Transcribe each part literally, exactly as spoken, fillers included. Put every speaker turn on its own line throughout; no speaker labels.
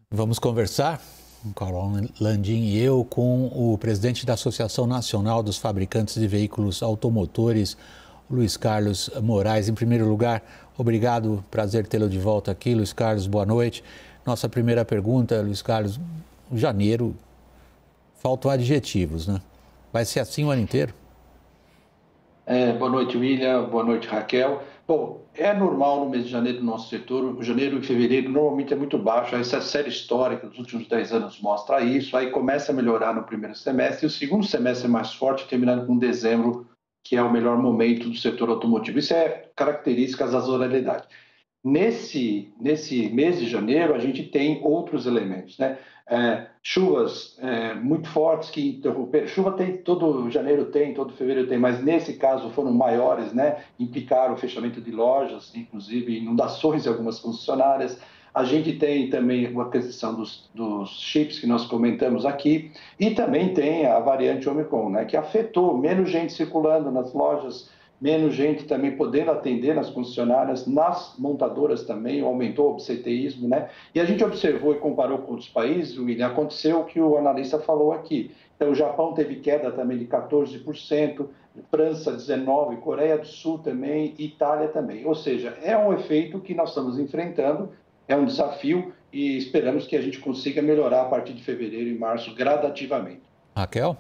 Vamos conversar, Carol Landim e eu, com o presidente da Associação Nacional dos Fabricantes de Veículos Automotores, Luiz Carlos Moraes. Em primeiro lugar, obrigado, prazer tê-lo de volta aqui. Luiz Carlos, boa noite. Nossa primeira pergunta, Luiz Carlos, janeiro, faltam adjetivos, né? Vai ser assim o ano inteiro?
É, boa noite, William. Boa noite, Raquel. Bom, é normal no mês de janeiro do nosso setor, o janeiro e fevereiro normalmente é muito baixo, essa série histórica dos últimos dez anos mostra isso, aí começa a melhorar no primeiro semestre, e o segundo semestre é mais forte, terminando com dezembro, que é o melhor momento do setor automotivo. Isso é característica da sazonalidade. Nesse, nesse mês de janeiro, a gente tem outros elementos, né? É, chuvas é, muito fortes que interromperam. Chuva tem, todo janeiro tem, todo fevereiro tem, mas nesse caso foram maiores, né? Implicaram o fechamento de lojas, inclusive inundações em algumas concessionárias. A gente tem também a aquisição dos, dos chips que nós comentamos aqui, e também tem a variante Omicron, né? Que afetou menos gente circulando nas lojas, menos gente também podendo atender nas concessionárias, nas montadoras também, aumentou o absenteísmo, né? E a gente observou e comparou com outros países, William, aconteceu o que o analista falou aqui. Então, o Japão teve queda também de quatorze por cento, França dezenove por cento, Coreia do Sul também, Itália também. Ou seja, é um efeito que nós estamos enfrentando, é um desafio e esperamos que a gente consiga melhorar a partir de fevereiro e março gradativamente.
Raquel?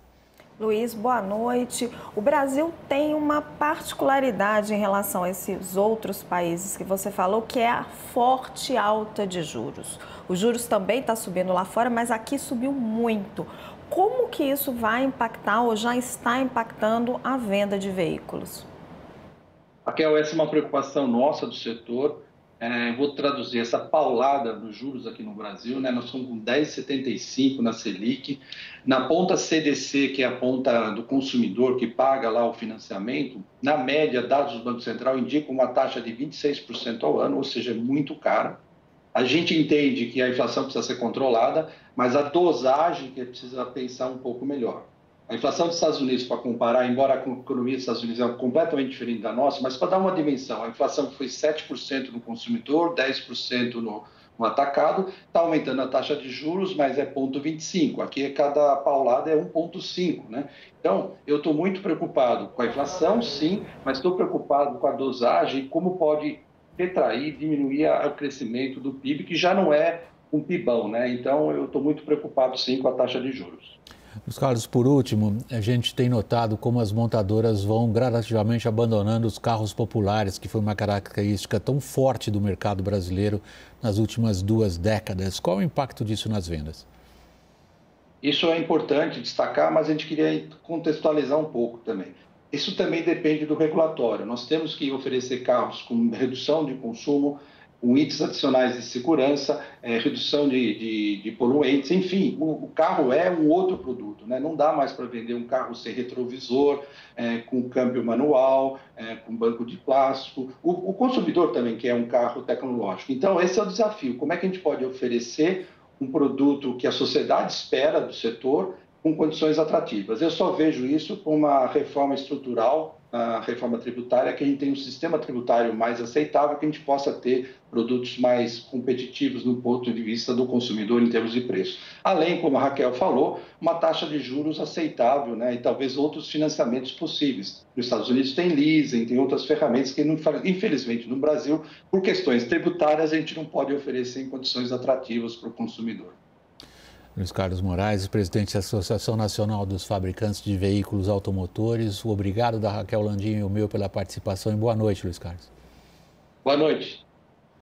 Luiz, boa noite. O Brasil tem uma particularidade em relação a esses outros países que você falou, que é a forte alta de juros. Os juros também estão subindo lá fora, mas aqui subiu muito. Como que isso vai impactar ou já está impactando a venda de veículos?
Raquel, essa é uma preocupação nossa do setor. É, vou traduzir essa paulada dos juros aqui no Brasil, né? Nós estamos com dez vírgula setenta e cinco na Selic, na ponta C D C, que é a ponta do consumidor que paga lá o financiamento, na média, dados do Banco Central indicam uma taxa de vinte e seis por cento ao ano, ou seja, é muito cara. A gente entende que a inflação precisa ser controlada, mas a dosagem que precisa pensar um pouco melhor. A inflação dos Estados Unidos, para comparar, embora a economia dos Estados Unidos é completamente diferente da nossa, mas para dar uma dimensão, a inflação foi sete por cento no consumidor, dez por cento no, no atacado, está aumentando a taxa de juros, mas é zero vírgula vinte e cinco. Aqui cada paulada é um vírgula cinco, né? Então, eu estou muito preocupado com a inflação, sim, mas estou preocupado com a dosagem e como pode retrair, diminuir o crescimento do P I B, que já não é um pibão, né? Então, eu estou muito preocupado, sim, com a taxa de juros.
Luiz Carlos, por último, a gente tem notado como as montadoras vão gradativamente abandonando os carros populares, que foi uma característica tão forte do mercado brasileiro nas últimas duas décadas. Qual o impacto disso nas vendas?
Isso é importante destacar, mas a gente queria contextualizar um pouco também. Isso também depende do regulatório. Nós temos que oferecer carros com redução de consumo, com itens adicionais de segurança, é, redução de, de, de poluentes, enfim, o, o carro é um outro produto, né? Não dá mais para vender um carro sem retrovisor, é, com câmbio manual, é, com banco de plástico. O, o consumidor também quer um carro tecnológico. Então, esse é o desafio. Como é que a gente pode oferecer um produto que a sociedade espera do setor com condições atrativas? Eu só vejo isso com uma reforma estrutural, a reforma tributária, que a gente tem um sistema tributário mais aceitável, que a gente possa ter produtos mais competitivos no ponto de vista do consumidor em termos de preço. Além, como a Raquel falou, uma taxa de juros aceitável, né? E talvez outros financiamentos possíveis. Nos Estados Unidos tem leasing, tem outras ferramentas que, infelizmente, no Brasil, por questões tributárias, a gente não pode oferecer em condições atrativas para o consumidor.
Luiz Carlos Moraes, presidente da Associação Nacional dos Fabricantes de Veículos Automotores. O obrigado da Raquel Landim e o meu pela participação e boa noite, Luiz Carlos.
Boa noite.